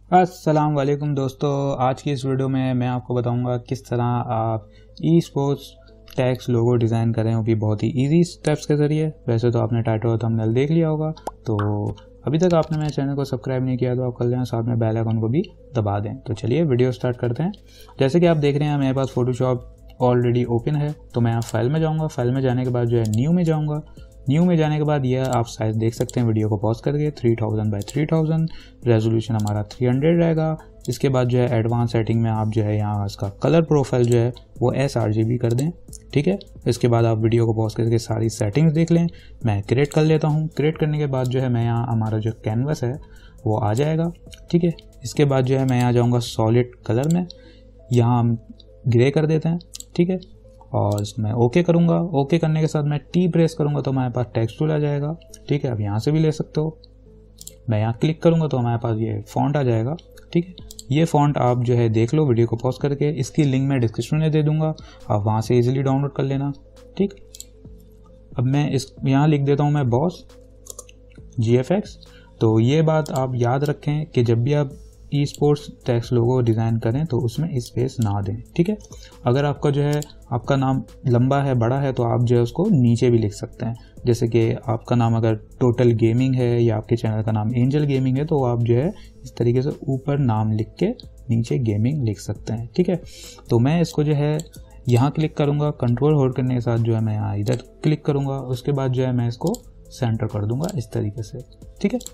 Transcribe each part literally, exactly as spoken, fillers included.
अस्सलाम वालेकुम दोस्तों, आज की इस वीडियो में मैं आपको बताऊंगा किस तरह आप esports text logo design करें, वो भी बहुत ही इजी स्टेप्स के ज़रिए। वैसे तो आपने टाइटल और थंबनेल देख लिया होगा, तो अभी तक आपने मेरे चैनल को सब्सक्राइब नहीं किया तो आप कर लें, साथ में बेल आइकन को भी दबा दें। तो चलिए वीडियो स्टार्ट करते हैं। जैसे कि आप देख रहे हैं मेरे पास फोटोशॉप ऑलरेडी ओपन है, तो मैं यहाँ फाइल में जाऊँगा। फाइल में जाने के बाद जो है न्यू में जाऊँगा। न्यू में जाने के बाद यह आप साइज देख सकते हैं, वीडियो को पॉज करके three thousand by three thousand resolution हमारा थ्री हंड्रेड रहेगा। इसके बाद जो है एडवांस सेटिंग में आप जो है यहाँ इसका कलर प्रोफाइल जो है वो एस आर जी बी कर दें, ठीक है। इसके बाद आप वीडियो को पॉज करके सारी सेटिंग्स देख लें। मैं क्रिएट कर लेता हूँ। क्रिएट करने के बाद जो है मैं यहाँ हमारा जो कैनवस है वो आ जाएगा, ठीक है। इसके बाद जो है मैं यहाँ जाऊँगा सॉलिड कलर में, यहाँ हम ग्रे कर देते हैं, ठीक है। और इसमें ओके करूँगा। ओके करने के साथ मैं टी प्रेस करूँगा तो हमारे पास टेक्स्ट टूल आ जाएगा, ठीक है। आप यहाँ से भी ले सकते हो। मैं यहाँ क्लिक करूँगा तो हमारे पास ये फॉन्ट आ जाएगा, ठीक है। ये फॉन्ट आप जो है देख लो वीडियो को पॉज करके। इसकी लिंक मैं डिस्क्रिप्शन में दे दूँगा, आप वहाँ से इजीली डाउनलोड कर लेना, ठीक। अब मैं इस यहाँ लिख देता हूँ मैं बॉस जी एफ एक्स। तो ये बात आप याद रखें कि जब भी आप esports text logo design करें तो उसमें स्पेस ना दें, ठीक है। अगर आपका जो है आपका नाम लंबा है, बड़ा है, तो आप जो है उसको नीचे भी लिख सकते हैं। जैसे कि आपका नाम अगर टोटल गेमिंग है या आपके चैनल का नाम एंजल गेमिंग है, तो आप जो है इस तरीके से ऊपर नाम लिख के नीचे गेमिंग लिख सकते हैं, ठीक है। तो मैं इसको जो है यहाँ क्लिक करूँगा, कंट्रोल होल्ड करने के साथ जो है मैं यहाँ इधर क्लिक करूँगा। उसके बाद जो है मैं इसको सेंटर कर दूँगा इस तरीके से, ठीक है।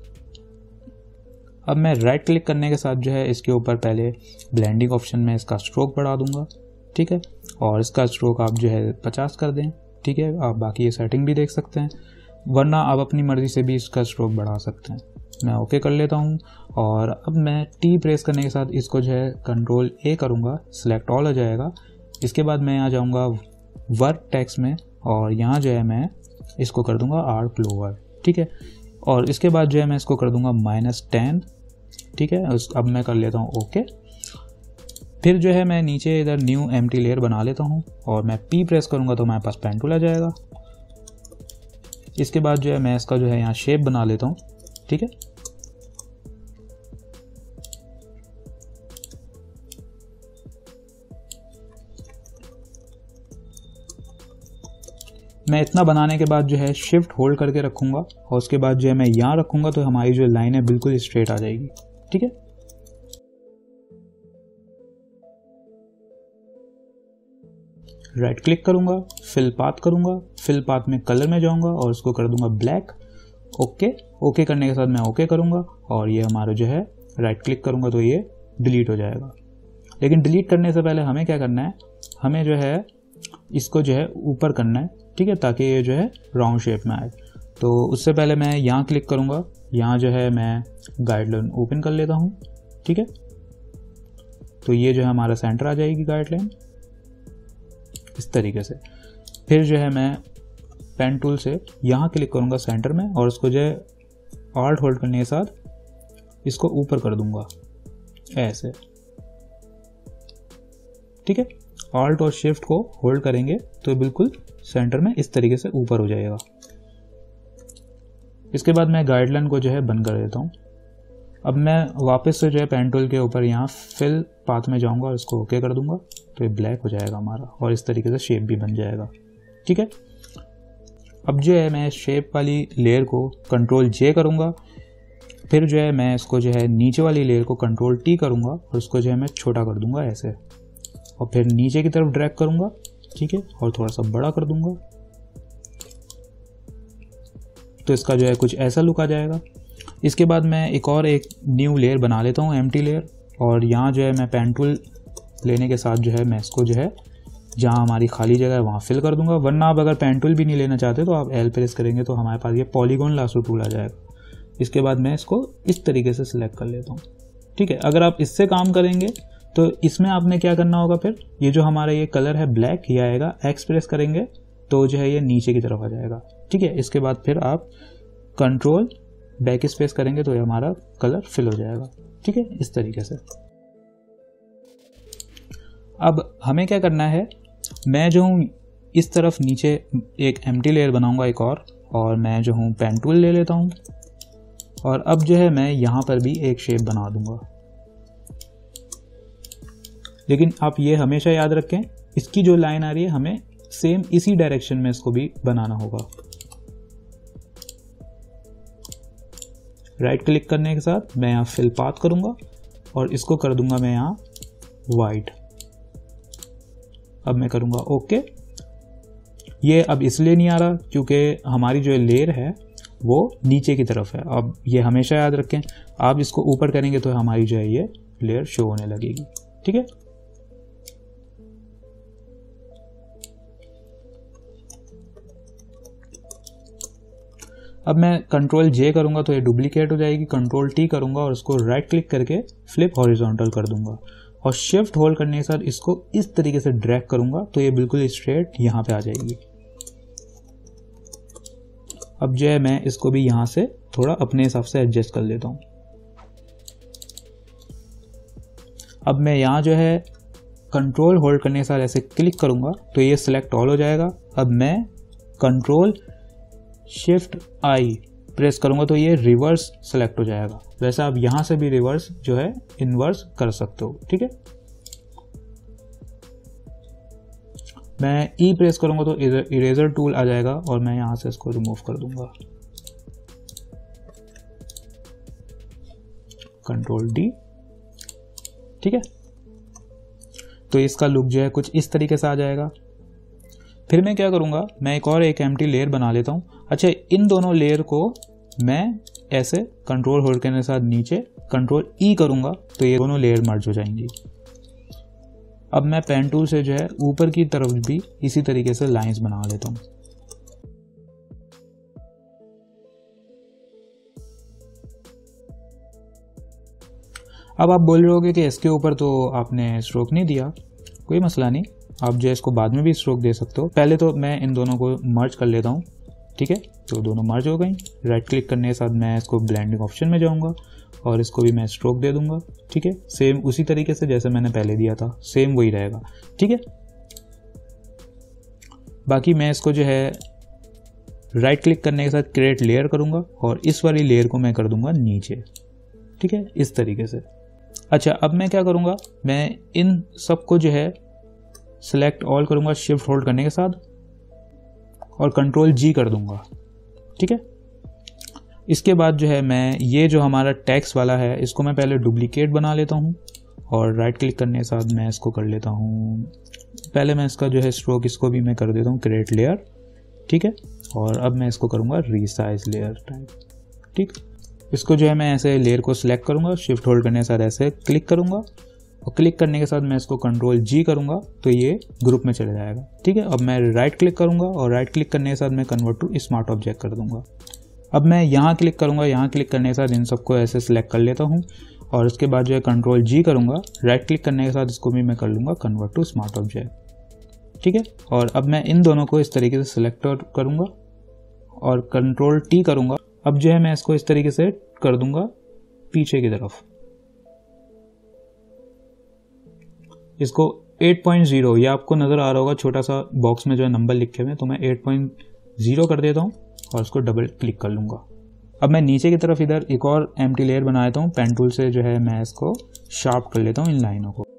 अब मैं राइट क्लिक करने के साथ जो है इसके ऊपर पहले ब्लेंडिंग ऑप्शन में इसका स्ट्रोक बढ़ा दूंगा, ठीक है। और इसका स्ट्रोक आप जो है पचास कर दें, ठीक है। आप बाकी ये सेटिंग भी देख सकते हैं, वरना आप अपनी मर्ज़ी से भी इसका स्ट्रोक बढ़ा सकते हैं। मैं ओके कर लेता हूँ। और अब मैं टी प्रेस करने के साथ इसको जो है कंट्रोल ए करूँगा, सिलेक्ट ऑल हो जाएगा। इसके बाद मैं यहाँ जाऊँगा वर्क टेक्स्ट में और यहाँ जो है मैं इसको कर दूँगा आर्क लोअर, ठीक है। और इसके बाद जो है मैं इसको कर दूंगा माइनस टेन, ठीक है। उस अब मैं कर लेता हूँ ओके। फिर जो है मैं नीचे इधर न्यू एम्प्टी लेयर बना लेता हूँ और मैं पी प्रेस करूँगा तो हमारे पास पेन टूल आ जाएगा। इसके बाद जो है मैं इसका जो है यहाँ शेप बना लेता हूँ, ठीक है। मैं इतना बनाने के बाद जो है शिफ्ट होल्ड करके रखूंगा और उसके बाद जो है मैं यहाँ रखूंगा तो हमारी जो लाइन है बिल्कुल स्ट्रेट आ जाएगी, ठीक है। राइट क्लिक करूंगा, फिल पाथ करूंगा। फिल पाथ में कलर में जाऊंगा और उसको कर दूंगा ब्लैक, ओके। ओके करने के साथ मैं ओके करूंगा और ये हमारा जो है राइट क्लिक करूंगा तो ये डिलीट हो जाएगा। लेकिन डिलीट करने से पहले हमें क्या करना है, हमें जो है इसको जो है ऊपर करना है, ठीक है, ताकि ये जो है राउंड शेप में आए। तो उससे पहले मैं यहाँ क्लिक करूँगा, यहाँ जो है मैं गाइडलाइन ओपन कर लेता हूँ, ठीक है। तो ये जो है हमारा सेंटर आ जाएगी गाइडलाइन इस तरीके से। फिर जो है मैं पेन टूल से यहाँ क्लिक करूँगा सेंटर में और उसको जो है ऑल्ट होल्ड करने के साथ इसको ऊपर कर दूँगा ऐसे, ठीक है। ऑल्ट और शिफ्ट को होल्ड करेंगे तो बिल्कुल सेंटर में इस तरीके से ऊपर हो जाएगा। इसके बाद मैं गाइडलाइन को जो है बंद कर देता हूँ। अब मैं वापस से जो है पेन टूल के ऊपर यहाँ फिल पाथ में जाऊँगा और इसको ओके कर दूंगा तो ये ब्लैक हो जाएगा हमारा और इस तरीके से शेप भी बन जाएगा, ठीक है। अब जो है मैं शेप वाली लेयर को कंट्रोल जे करूँगा। फिर जो है मैं इसको जो है नीचे वाली लेयर को कंट्रोल टी करूँगा और उसको जो है मैं छोटा कर दूंगा ऐसे, और फिर नीचे की तरफ ड्रैग करूंगा, ठीक है, और थोड़ा सा बड़ा कर दूंगा तो इसका जो है कुछ ऐसा लुक आ जाएगा। इसके बाद मैं एक और एक न्यू लेयर बना लेता हूँ, एम्प्टी लेयर। और यहाँ जो है मैं पेन टूल लेने के साथ जो है मैं इसको जो है जहाँ हमारी खाली जगह है वहाँ फिल कर दूंगा। वरना आप अगर पेन टूल भी नहीं लेना चाहते तो आप एल प्रेस करेंगे तो हमारे पास ये पॉलीगॉन लासो टूल आ जाएगा। इसके बाद मैं इसको इस तरीके से सिलेक्ट कर लेता हूँ, ठीक है। अगर आप इससे काम करेंगे तो इसमें आपने क्या करना होगा, फिर ये जो हमारा ये कलर है ब्लैक ये आएगा, एक्स प्रेस करेंगे तो जो है ये नीचे की तरफ आ जाएगा, ठीक है। इसके बाद फिर आप कंट्रोल बैक स्पेस करेंगे तो ये हमारा कलर फिल हो जाएगा, ठीक है, इस तरीके से। अब हमें क्या करना है, मैं जो हूँ इस तरफ नीचे एक एम्प्टी लेयर बनाऊंगा एक और और मैं जो हूँ पेन टूल ले लेता हूँ और अब जो है मैं यहाँ पर भी एक शेप बना दूंगा। लेकिन आप ये हमेशा याद रखें, इसकी जो लाइन आ रही है हमें सेम इसी डायरेक्शन में इसको भी बनाना होगा। राइट क्लिक करने के साथ मैं यहाँ फिल पाथ करूंगा और इसको कर दूंगा मैं यहाँ वाइट। अब मैं करूंगा ओके। ये अब इसलिए नहीं आ रहा क्योंकि हमारी जो लेयर है वो नीचे की तरफ है। अब ये हमेशा याद रखें, आप इसको ऊपर करेंगे तो हमारी जो है ये लेयर शो होने लगेगी। ठीक है, अब मैं कंट्रोल जे करूंगा तो ये डुप्लीकेट हो जाएगी। कंट्रोल टी करूंगा और इसको राइट क्लिक करके फ्लिप हॉरिजॉन्टल कर दूंगा और शिफ्ट होल्ड करने के साथ इसको इस तरीके से ड्रैग करूंगा तो ये बिल्कुल स्ट्रेट यहां पे आ जाएगी। अब जो है मैं इसको भी यहां से थोड़ा अपने हिसाब से एडजस्ट कर लेता हूं। अब मैं यहां जो है कंट्रोल होल्ड करने के साथ ऐसे क्लिक करूंगा तो ये सिलेक्ट ऑल हो जाएगा। अब मैं कंट्रोल शिफ्ट आई प्रेस करूंगा तो ये रिवर्स सेलेक्ट हो जाएगा। वैसे आप यहां से भी रिवर्स जो है इनवर्स कर सकते हो। ठीक है, मैं ई प्रेस करूंगा तो इरेजर टूल आ जाएगा और मैं यहां से इसको रिमूव कर दूंगा। Control D. ठीक है, तो इसका लुक जो है कुछ इस तरीके से आ जाएगा। फिर मैं क्या करूंगा, मैं एक और एक एम्प्टी लेयर बना लेता हूं। अच्छा, इन दोनों लेयर को मैं ऐसे कंट्रोल होल्ड करने के साथ नीचे कंट्रोल ई करूंगा तो ये दोनों लेयर मर्ज हो जाएंगी। अब मैं पेन टूल से जो है ऊपर की तरफ भी इसी तरीके से लाइंस बना लेता हूं। अब आप बोल रहे होगे कि इसके ऊपर तो आपने स्ट्रोक नहीं दिया। कोई मसला नहीं, आप जो है इसको बाद में भी स्ट्रोक दे सकते हो। पहले तो मैं इन दोनों को मर्ज कर लेता हूँ। ठीक है, तो दोनों मर्ज हो गई। राइट क्लिक करने के साथ मैं इसको ब्लेंडिंग ऑप्शन में जाऊंगा और इसको भी मैं स्ट्रोक दे दूंगा। ठीक है, सेम उसी तरीके से जैसे मैंने पहले दिया था, सेम वही रहेगा। ठीक है, बाकी मैं इसको जो है राइट क्लिक करने के साथ क्रिएट लेयर करूंगा और इस वाली लेयर को मैं कर दूंगा नीचे। ठीक है, इस तरीके से। अच्छा, अब मैं क्या करूंगा, मैं इन सबको जो है सिलेक्ट ऑल करूंगा शिफ्ट होल्ड करने के साथ और कंट्रोल जी कर दूंगा। ठीक है, इसके बाद जो है मैं ये जो हमारा टेक्स्ट वाला है इसको मैं पहले डुप्लीकेट बना लेता हूँ और राइट क्लिक करने के साथ मैं इसको कर लेता हूँ। पहले मैं इसका जो है स्ट्रोक इसको भी मैं कर देता हूँ क्रिएट लेयर। ठीक है, और अब मैं इसको करूँगा रीसाइज लेयर टाइप। ठीक, इसको जो है मैं ऐसे लेयर को सिलेक्ट करूँगा, शिफ्ट होल्ड करने के साथ ऐसे क्लिक करूँगा और क्लिक करने के साथ मैं इसको कंट्रोल जी करूँगा तो ये ग्रुप में चले जाएगा। ठीक है, अब मैं राइट क्लिक करूँगा और राइट क्लिक करने के साथ मैं कन्वर्ट टू स्मार्ट ऑब्जेक्ट कर दूँगा। अब मैं यहाँ क्लिक करूँगा, यहाँ क्लिक करने के साथ इन सबको ऐसे सिलेक्ट कर लेता हूँ और उसके बाद जो है कंट्रोल जी करूँगा, राइट क्लिक करने के साथ इसको भी मैं कर लूँगा कन्वर्ट टू स्मार्ट ऑब्जेक्ट। ठीक है, और अब मैं इन दोनों को इस तरीके से सिलेक्ट करूँगा और कंट्रोल टी करूँगा। अब जो है मैं इसको इस तरीके से कर दूँगा पीछे की तरफ। इसको एट पॉइंट ज़ीरो, ये आपको नज़र आ रहा होगा छोटा सा बॉक्स में जो है नंबर लिखे हुए हैं, तो मैं एट पॉइंट ज़ीरो कर देता हूँ और इसको डबल क्लिक कर लूँगा। अब मैं नीचे की तरफ इधर एक और एम्प्टी लेयर बना लेता हूँ। पेन टूल से जो है मैं इसको शार्प कर लेता हूँ इन लाइनों को।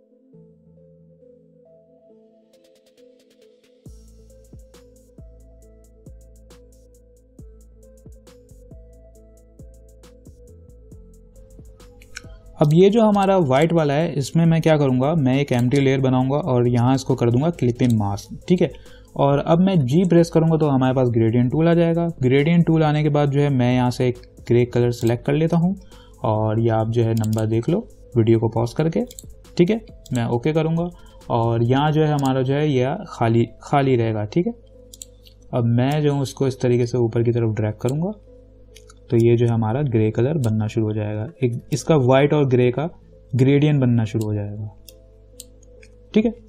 अब ये जो हमारा व्हाइट वाला है इसमें मैं क्या करूँगा, मैं एक एम्प्टी लेयर बनाऊंगा और यहाँ इसको कर दूंगा क्लिपिंग मास्क। ठीक है, और अब मैं जी प्रेस करूँगा तो हमारे पास ग्रेडियंट टूल आ जाएगा। ग्रेडियंट टूल आने के बाद जो है मैं यहाँ से एक ग्रे कलर सेलेक्ट कर लेता हूँ और ये आप जो है नंबर देख लो वीडियो को पॉज करके। ठीक है, मैं ओके करूँगा और यहाँ जो है हमारा जो है यह खाली खाली रहेगा। ठीक है, अब मैं जो हूँ उसको इस तरीके से ऊपर की तरफ ड्रैग करूँगा तो ये जो है हमारा ग्रे कलर बनना शुरू हो जाएगा। एक इसका वाइट और ग्रे का ग्रेडियंट बनना शुरू हो जाएगा। ठीक है,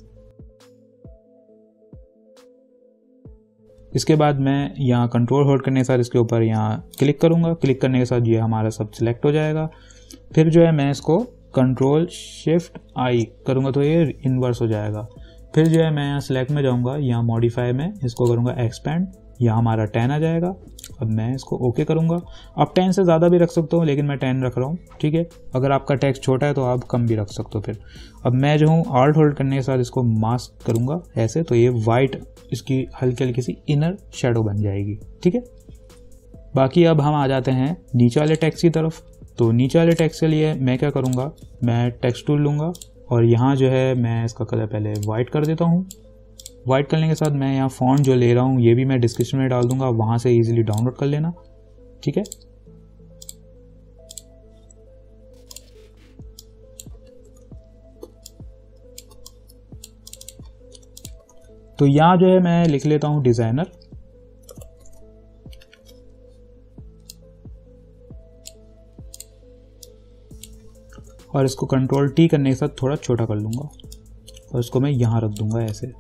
इसके बाद मैं यहाँ कंट्रोल होल्ड करने के साथ इसके ऊपर यहाँ क्लिक करूँगा। क्लिक करने के साथ ये हमारा सब सिलेक्ट हो जाएगा। फिर जो है मैं इसको कंट्रोल शिफ्ट आई करूँगा तो ये इन्वर्स हो जाएगा। फिर जो है मैं यहाँ सिलेक्ट में जाऊँगा, यहाँ मॉडिफाई में इसको करूँगा एक्सपेंड, यहाँ हमारा टेन आ जाएगा। अब मैं इसको ओके करूँगा। आप टेन से ज़्यादा भी रख सकते हो, लेकिन मैं टेन रख रहा हूँ, ठीक है। अगर आपका टेक्स्ट छोटा है तो आप कम भी रख सकते हो। फिर अब मैं जो हूँ ऑल्ट होल्ड करने के साथ इसको मास्क करूँगा ऐसे, तो ये वाइट इसकी हल्की हल्की सी इनर शेडो बन जाएगी, ठीक है। बाकी अब हम आ जाते हैं नीचे वाले टेक्स्ट की तरफ। तो नीचे वाले टेक्स्ट के लिए मैं क्या करूँगा, मैं टेक्स्ट टूल लूँगा और यहाँ जो है मैं इसका कलर पहले वाइट कर देता हूँ। वाइट करने के साथ मैं यहाँ फॉन्ट जो ले रहा हूँ ये भी मैं डिस्क्रिप्शन में डाल दूंगा, वहाँ से इजीली डाउनलोड कर लेना, ठीक है। तो यहाँ जो है मैं लिख लेता हूँ डिज़ाइनर, और इसको कंट्रोल टी करने के साथ थोड़ा छोटा कर लूँगा और इसको मैं यहाँ रख दूँगा ऐसे।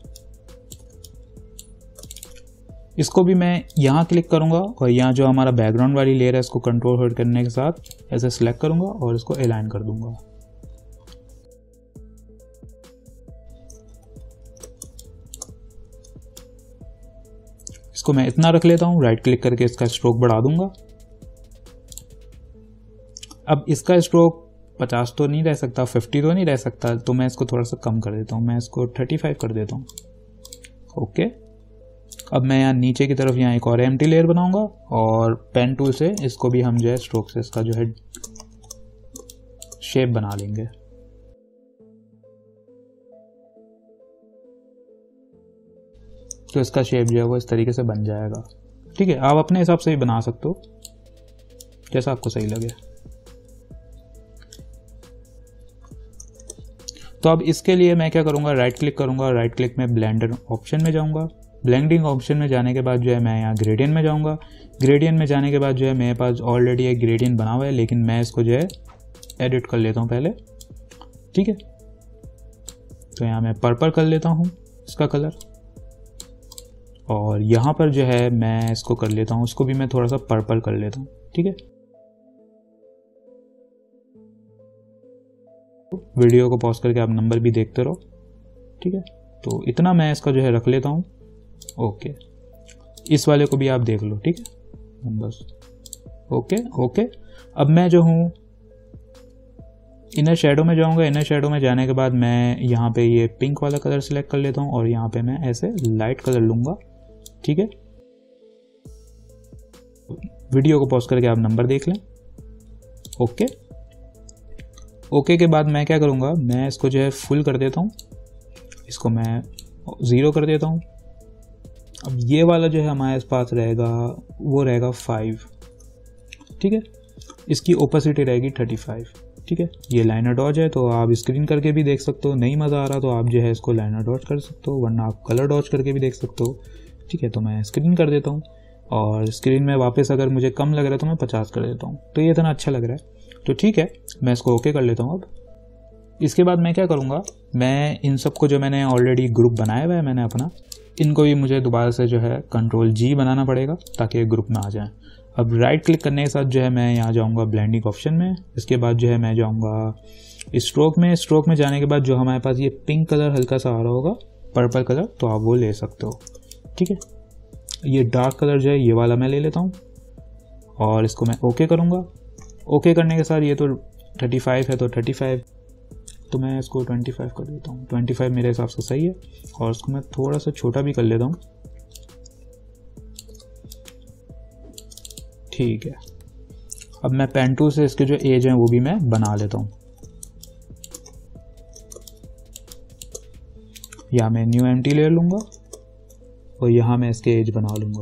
इसको भी मैं यहाँ क्लिक करूँगा और यहाँ जो हमारा बैकग्राउंड वाली लेयर है इसको कंट्रोल होल्ड करने के साथ ऐसे सिलेक्ट करूँगा और इसको अलाइन कर दूँगा। इसको मैं इतना रख लेता हूँ, राइट क्लिक करके इसका स्ट्रोक बढ़ा दूँगा। अब इसका स्ट्रोक पचास तो नहीं रह सकता, पचास तो नहीं रह सकता, तो मैं इसको थोड़ा सा कम कर देता हूँ, मैं इसको पैंतीस कर देता हूँ, ओके। अब मैं यहाँ नीचे की तरफ यहाँ एक और एम्प्टी लेयर बनाऊंगा और पेन टूल से इसको भी हम जो है स्ट्रोक से इसका जो है शेप बना लेंगे। तो इसका शेप जो है वो इस तरीके से बन जाएगा, ठीक है। आप अपने हिसाब से भी बना सकते हो, जैसा आपको सही लगे। तो अब इसके लिए मैं क्या करूंगा, राइट क्लिक करूंगा, राइट क्लिक में ब्लेंडर ऑप्शन में जाऊंगा। ब्लेंडिंग ऑप्शन में जाने के बाद जो है मैं यहाँ ग्रेडियंट में जाऊंगा। ग्रेडियंट में जाने के बाद जो है मेरे पास ऑलरेडी एक ग्रेडियंट बना हुआ है, लेकिन मैं इसको जो है एडिट कर लेता हूँ पहले, ठीक है। तो यहाँ मैं पर्पल कर लेता हूँ इसका कलर, और यहाँ पर जो है मैं इसको कर लेता हूँ, उसको भी मैं थोड़ा सा पर्पल कर लेता हूँ, ठीक है। वीडियो को पॉज करके आप नंबर भी देखते रहो, ठीक है। तो इतना मैं इसका जो है रख लेता हूँ, ओके। इस वाले को भी आप देख लो, ठीक है, बस ओके ओके। अब मैं जो हूँ इनर शेडो में जाऊँगा। इनर शेडो में जाने के बाद मैं यहाँ पे ये पिंक वाला कलर सिलेक्ट कर लेता हूँ और यहाँ पे मैं ऐसे लाइट कलर लूँगा, ठीक है। वीडियो को पॉज करके आप नंबर देख लें, ओके। ओके के बाद मैं क्या करूँगा, मैं इसको जो है फुल कर देता हूँ, इसको मैं ज़ीरो कर देता हूँ। अब ये वाला जो है हमारे पास रहेगा वो रहेगा फाइव, ठीक है। इसकी ओपेसिटी रहेगी थर्टी फाइव, ठीक है। ये लाइनर डॉज है, तो आप स्क्रीन करके भी देख सकते हो। नहीं मज़ा आ रहा तो आप जो है इसको लाइनर डॉज कर सकते हो, वरना आप कलर डॉज करके भी देख सकते हो, ठीक है। तो मैं स्क्रीन कर देता हूँ और स्क्रीन में वापस अगर मुझे कम लग रहा है तो मैं पचास कर देता हूँ। तो ये इतना अच्छा लग रहा है, तो ठीक है, मैं इसको ओके कर लेता हूँ। अब इसके बाद मैं क्या करूँगा, मैं इन सब को जो मैंने ऑलरेडी ग्रुप बनाया हुआ है मैंने अपना, इनको भी मुझे दोबारा से जो है कंट्रोल जी बनाना पड़ेगा ताकि ग्रुप में आ जाए। अब राइट क्लिक करने के साथ जो है मैं यहाँ जाऊँगा ब्लेंडिंग ऑप्शन में। इसके बाद जो है मैं जाऊँगा स्ट्रोक में। स्ट्रोक में जाने के बाद जो हमारे पास ये पिंक कलर हल्का सा आ रहा होगा, पर्पल कलर, तो आप वो ले सकते हो, ठीक है। ये डार्क कलर जो है ये वाला मैं ले लेता हूँ और इसको मैं ओके करूँगा। ओके करने के साथ ये तो थर्टी फाइव है, तो थर्टी फाइव, तो मैं इसको ट्वेंटी फाइव कर देता हूँ। ट्वेंटी फाइव मेरे हिसाब से सही है और इसको मैं थोड़ा सा छोटा भी कर लेता हूँ, ठीक है। अब मैं पेन टूल से इसके जो एज है वो भी मैं बना लेता हूँ। यहाँ मैं न्यू एम्प्टी लेयर लूँगा और यहाँ मैं इसके एज बना लूँगा।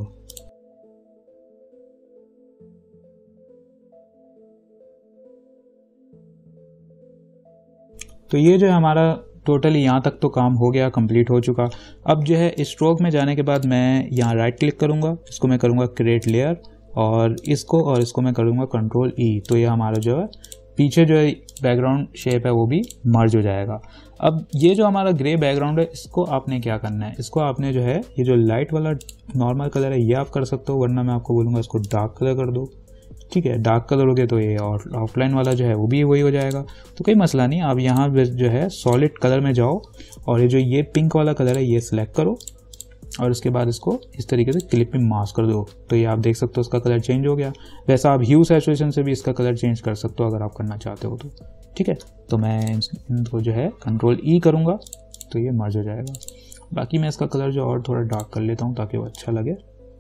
तो ये जो है हमारा टोटली यहाँ तक तो काम हो गया, कंप्लीट हो चुका। अब जो है स्ट्रोक में जाने के बाद मैं यहाँ राइट क्लिक करूँगा, इसको मैं करूँगा क्रिएट लेयर और इसको और इसको मैं करूँगा कंट्रोल ई। तो ये हमारा जो है पीछे जो है बैकग्राउंड शेप है वो भी मर्ज हो जाएगा। अब ये जो हमारा ग्रे बैकग्राउंड है इसको आपने क्या करना है, इसको आपने जो है ये जो लाइट वाला नॉर्मल कलर है ये आप कर सकते हो, वरना मैं आपको बोलूँगा इसको डार्क कलर कर दो, ठीक है। डार्क कलर हो गया तो ये ऑफलाइन वाला जो है वो भी वही हो जाएगा, तो कोई मसला नहीं। आप यहाँ जो है सॉलिड कलर में जाओ और ये जो ये पिंक वाला कलर है ये सिलेक्ट करो और उसके बाद इसको इस तरीके से क्लिप में मास्क कर दो। तो ये आप देख सकते हो इसका कलर चेंज हो गया। वैसा आप ह्यू सैचुरेशन से भी इसका कलर चेंज कर सकते हो अगर आप करना चाहते हो तो, ठीक है। तो मैं इनको जो है कंट्रोल ई करूँगा तो ये मर्ज हो जाएगा। बाकी मैं इसका कलर जो और थोड़ा डार्क कर लेता हूँ ताकि वो अच्छा लगे,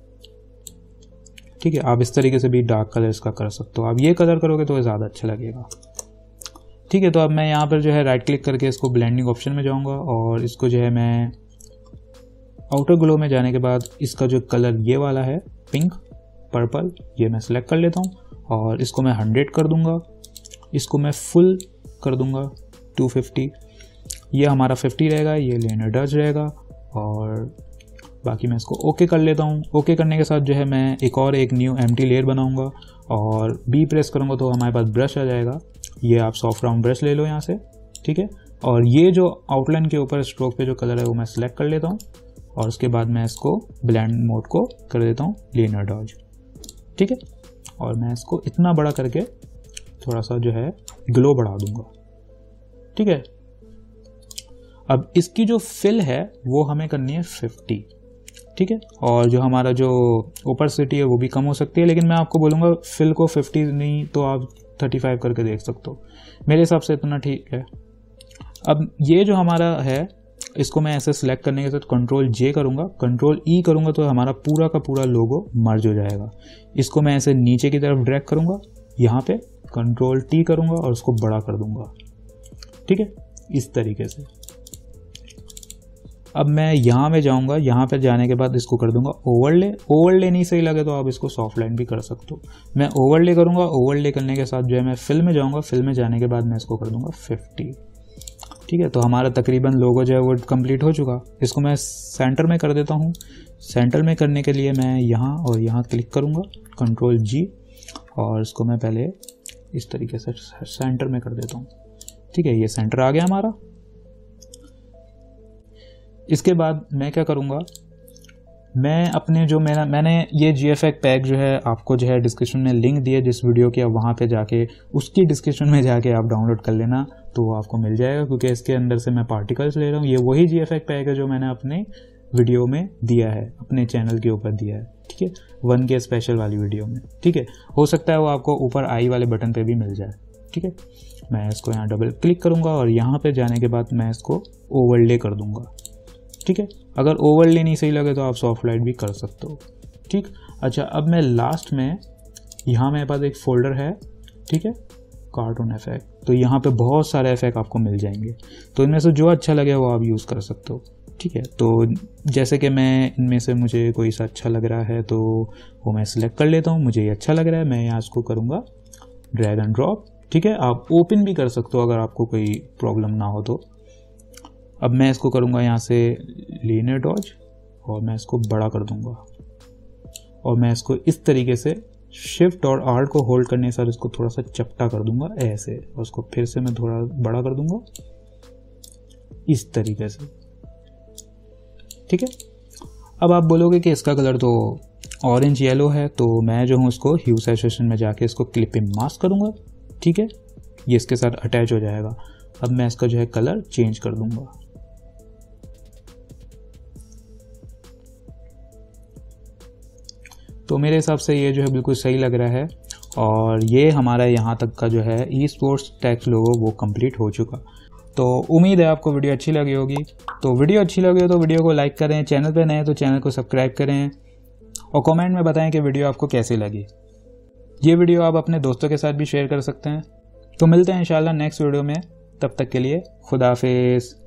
ठीक है। आप इस तरीके से भी डार्क कलर इसका कर सकते हो। आप ये कलर करोगे तो ज़्यादा अच्छा लगेगा, ठीक है। तो अब मैं यहाँ पर जो है राइट क्लिक करके इसको ब्लेंडिंग ऑप्शन में जाऊँगा और इसको जो है मैं आउटर ग्लो में जाने के बाद इसका जो कलर ये वाला है पिंक पर्पल, ये मैं सिलेक्ट कर लेता हूँ और इसको मैं हंड्रेड कर दूंगा। इसको मैं फुल कर दूंगा टू फिफ्टी, ये हमारा फिफ्टी रहेगा, ये लेनर डज रहेगा। और बाकी मैं इसको ओके कर लेता हूँ। ओके करने के साथ जो है मैं एक और एक न्यू एम्प्टी लेयर बनाऊंगा और बी प्रेस करूँगा तो हमारे पास ब्रश आ जाएगा। ये आप सॉफ्ट राउंड ब्रश ले लो यहाँ से, ठीक है। और ये जो आउटलाइन के ऊपर स्ट्रोक पे जो कलर है वो मैं सिलेक्ट कर लेता हूँ और उसके बाद मैं इसको ब्लेंड मोड को कर देता हूँ लीनर डॉज, ठीक है। और मैं इसको इतना बड़ा करके थोड़ा सा जो है ग्लो बढ़ा दूंगा, ठीक है। अब इसकी जो फिल है वो हमें करनी है फिफ्टी, ठीक है। और जो हमारा जो ओपेसिटी है वो भी कम हो सकती है, लेकिन मैं आपको बोलूँगा फिल को फिफ्टी नहीं तो आप थर्टी फाइव करके देख सकते हो। मेरे हिसाब से इतना ठीक है। अब ये जो हमारा है इसको मैं ऐसे सिलेक्ट करने के साथ कंट्रोल जे करूँगा, कंट्रोल ई करूँगा तो हमारा पूरा का पूरा लोगो मर्ज हो जाएगा। इसको मैं ऐसे नीचे की तरफ ड्रैग करूँगा, यहाँ पे कंट्रोल टी करूँगा और उसको बड़ा कर दूँगा, ठीक है, इस तरीके से। अब मैं यहाँ में जाऊँगा, यहाँ पे जाने के बाद इसको कर दूंगा ओवरले। ओवरले नहीं सही लगे तो आप इसको सॉफ्ट लाइन भी कर सकते हो। मैं ओवरले करूँगा, ओवरले करने के साथ जो है मैं फिल में जाऊँगा, फिल में जाने के बाद मैं इसको कर दूंगा फिफ्टी, ठीक है। तो हमारा तकरीबन लोगो जो है वो कंप्लीट हो चुका। इसको मैं सेंटर में कर देता हूँ। सेंटर में करने के लिए मैं यहाँ और यहाँ क्लिक करूँगा, कंट्रोल जी, और इसको मैं पहले इस तरीके से सेंटर में कर देता हूँ, ठीक है। ये सेंटर आ गया हमारा। इसके बाद मैं क्या करूँगा, मैं अपने जो मेरा मैंने ये जी एफ एक्स पैक जो है आपको जो है डिस्क्रिप्शन में लिंक दिए जिस वीडियो की, आप वहाँ पे जाके उसकी डिस्क्रिप्शन में जाके आप डाउनलोड कर लेना तो वो आपको मिल जाएगा, क्योंकि इसके अंदर से मैं पार्टिकल्स ले रहा हूँ। ये वही जी एफ एक्स पैक है जो मैंने अपने वीडियो में दिया है, अपने चैनल के ऊपर दिया है, ठीक है, वन के स्पेशल वाली वीडियो में, ठीक है। हो सकता है वो आपको ऊपर आई वाले बटन पर भी मिल जाए, ठीक है। मैं इसको यहाँ डबल क्लिक करूँगा और यहाँ पर जाने के बाद मैं इसको ओवरले कर दूँगा, ठीक है। अगर ओवरले नहीं सही लगे तो आप सॉफ्ट लाइट भी कर सकते हो, ठीक। अच्छा, अब मैं लास्ट में यहाँ मेरे पास एक फोल्डर है, ठीक है, कार्टून इफेक्ट। तो यहाँ पे बहुत सारे इफेक्ट आपको मिल जाएंगे, तो इनमें से जो अच्छा लगे वो आप यूज़ कर सकते हो, ठीक है। तो जैसे कि मैं इनमें से मुझे कोई सा अच्छा लग रहा है तो वो मैं सिलेक्ट कर लेता हूँ। मुझे ये अच्छा लग रहा है, मैं यहाँ इसको करूँगा ड्रैग एंड ड्रॉप, ठीक है। आप ओपन भी कर सकते हो अगर आपको कोई प्रॉब्लम ना हो तो। अब मैं इसको करूँगा यहाँ से लीनियर डॉज और मैं इसको बड़ा कर दूँगा और मैं इसको इस तरीके से शिफ्ट और आर्ट को होल्ड करने से इसको थोड़ा सा चपटा कर दूँगा ऐसे, और उसको फिर से मैं थोड़ा बड़ा कर दूँगा इस तरीके से, ठीक है। अब आप बोलोगे कि इसका कलर तो ऑरेंज येलो है, तो मैं जो हूँ उसको ह्यू सैचुरेशन में जाके इसको क्लिप पे मास्क करूँगा, ठीक है। ये इसके साथ अटैच हो जाएगा। अब मैं इसका जो है कलर चेंज कर दूँगा। तो मेरे हिसाब से ये जो है बिल्कुल सही लग रहा है और ये हमारा यहाँ तक का जो है ई स्पोर्ट्स टैक्स लोगो वो कंप्लीट हो चुका। तो उम्मीद है आपको वीडियो अच्छी लगी होगी। तो वीडियो अच्छी लगी हो तो वीडियो को लाइक करें, चैनल पे नए तो चैनल को सब्सक्राइब करें और कमेंट में बताएं कि वीडियो आपको कैसी लगी। ये वीडियो आप अपने दोस्तों के साथ भी शेयर कर सकते हैं। तो मिलते हैं इंशाल्लाह नेक्स्ट वीडियो में, तब तक के लिए खुदा हाफिज़।